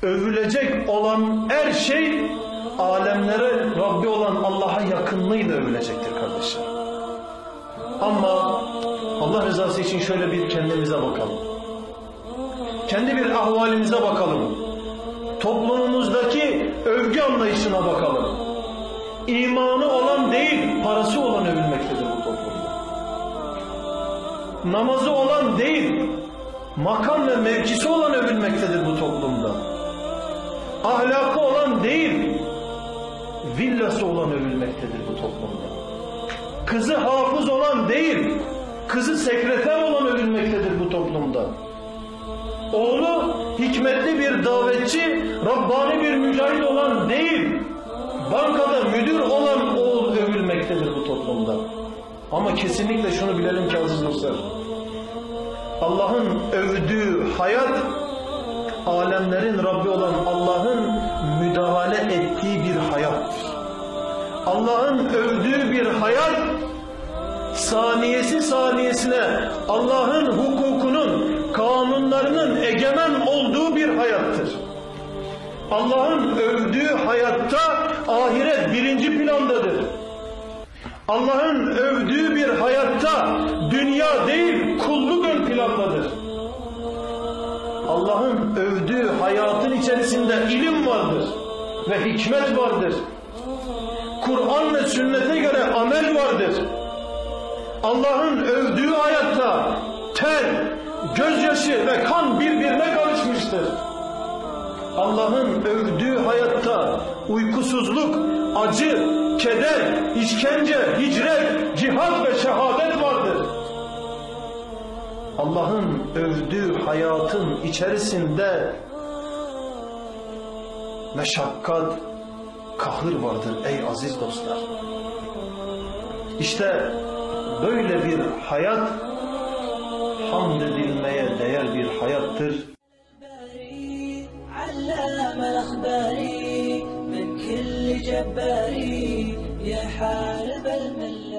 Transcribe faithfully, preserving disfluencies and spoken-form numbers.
övülecek olan her şey alemlere Rabbi olan Allah'a yakınlığıyla övülecektir kardeşler. Ama Allah rızası için şöyle bir kendimize bakalım. Kendi bir ahvalimize bakalım. Toplumumuzdaki övgü anlayışına bakalım. İmanı olan değil, parası olan övülmektedir bu toplumda. Namazı olan değil, makam ve mevkisi olan övülmektedir bu toplumda. Ahlakı olan değil, villası olan övülmektedir bu toplumda. Kızı hafız olan değil, kızı sekreter olan övülmektedir bu toplumda. Oğlu hikmetli bir davetçi, Rabbani bir mücahit olan değil, bankada müdür olan oğul övülmektedir bu toplumda. Ama kesinlikle şunu bilelim ki aziz dostlar, Allah'ın övdüğü hayat, alemlerin Rabbi olan Allah'ın müdahale ettiği bir hayattır. Allah'ın övdüğü bir hayat, saniyesi saniyesine Allah'ın hukukunun, kanunlarının egemen olduğu bir hayattır. Allah'ın övdüğü hayatta ahiret birinci plandadır. Allah'ın övdüğü bir hayatta dünya değil, kulluk ön plandadır. Allah'ın övdüğü hayatın içerisinde ilim vardır ve hikmet vardır. Kur'an ve sünnete göre amel vardır. Allah'ın övdüğü hayatta ter, gözyaşı ve kan birbirine karışmıştır. Allah'ın övdüğü hayatta uykusuzluk, acı, keder, işkence, hicret, cihat ve şehadet vardır. Allah'ın övdüğü hayatın içerisinde meşakkat, kahır vardır ey aziz dostlar. İşte böyle bir hayat hamd edilmeye değer bir hayattır. علام الأخبار من كل جبار يحارب المل